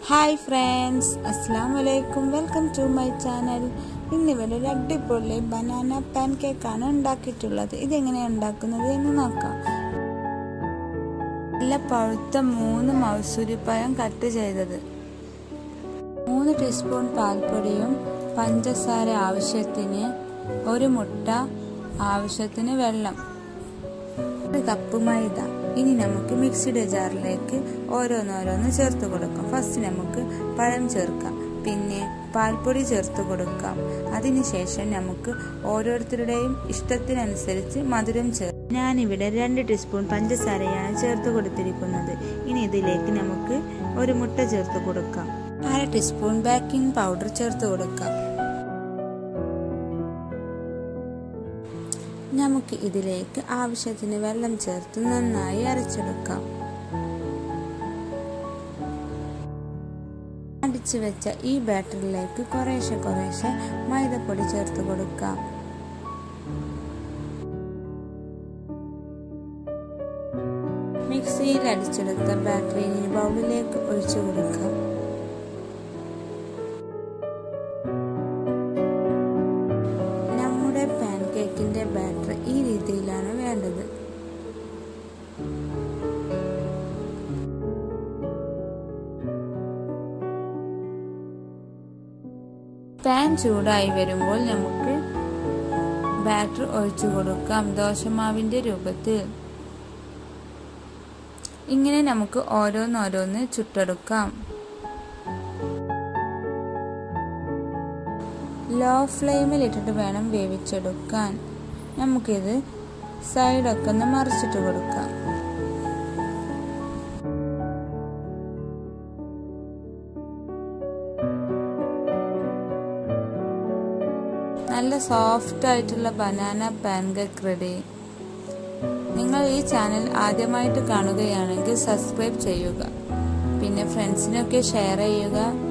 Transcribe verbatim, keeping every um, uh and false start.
Hi friends, Assalamualaikum. Welcome to my channel. ഇന്നിവിടെ ഒരു അടിപൊളി ബനാന പാൻകേക്ക് ആണ് ഉണ്ടാക്കിയിട്ടുള്ളത്. ഇതെങ്ങനെയാണ് ഉണ്ടാക്കുന്നത് എന്ന് നോക്കാം. നല്ല പഴുത്ത മൂന്ന് മൗസൂരിപ്പഴം കട്ട് ചെയ്തത്, മൂന്ന് ടീസ്പൂൺ പാൽപ്പൊടിയും പഞ്ചസാര ആവശ്യത്തിന്, ഒരു മുട്ട ആവശ്യത്തിന് വെള്ളം, ഒരു കപ്പ് മൈദ. ഇനി നമുക്ക് മിക്സിയുടെ ജാറിലേക്ക് ഓരോന്നോരോന്ന് ചേർത്ത് കൊടുക്കാം. ഫസ്റ്റ് നമുക്ക് പഴം ചേർക്കാം, പിന്നെ പാൽപ്പൊടി ചേർത്ത് കൊടുക്കാം. അതിനുശേഷം നമുക്ക് ഓരോരുത്തരുടെയും ഇഷ്ടത്തിനനുസരിച്ച് മധുരം ചേർക്കാം. ഞാനിവിടെ രണ്ട് ടീസ്പൂൺ പഞ്ചസാരയാണ് ചേർത്ത് കൊടുത്തിരിക്കുന്നത്. ഇനി ഇതിലേക്ക് നമുക്ക് ഒരു മുട്ട ചേർത്ത് കൊടുക്കാം. അര ടീസ്പൂൺ ബേക്കിംഗ് പൗഡർ ചേർത്ത് കൊടുക്കാം. നമുക്ക് ഇതിലേക്ക് ആവശ്യത്തിന് വെള്ളം ചേർത്ത് നന്നായി അരച്ചെടുക്കാം. അടിച്ചു വെച്ച ഈ ബാറ്ററിലേക്ക് കുറേശ്ശെ കുറേശ്ശെ മൈദപ്പൊടി ചേർത്ത് കൊടുക്കാം. മിക്സിയിൽ അടിച്ചെടുത്ത ബാറ്ററി ഇനി ബൗളിലേക്ക് ഒഴിച്ചു കൊടുക്കാം. നമ്മുടെ പാൻകേക്കിന്റെ ബാറ്റർ ഈ രീതിയിലാണ് വേണ്ടത്. പാൻ ചൂടായി വരുമ്പോൾ നമുക്ക് ബാറ്റർ ഒഴിച്ചു കൊടുക്കാം ദോശമാവിന്റെ രൂപത്തിൽ. ഇങ്ങനെ നമുക്ക് ഓരോന്നോരോന്ന് ചുട്ടെടുക്കാം. ലോ ഫ്ലെയിമിൽ ഇട്ടിട്ട് വേണം വേവിച്ചെടുക്കാൻ. നമുക്കിത് സൈഡൊക്കെ ഒന്ന് മറിച്ചിട്ട് കൊടുക്കാം. നല്ല സോഫ്റ്റ് ആയിട്ടുള്ള ബനാന പാൻകേക്ക് റെഡി. നിങ്ങൾ ഈ ചാനൽ ആദ്യമായിട്ട് കാണുകയാണെങ്കിൽ സബ്സ്ക്രൈബ് ചെയ്യുക, പിന്നെ ഫ്രണ്ട്സിനൊക്കെ ഷെയർ ചെയ്യുക.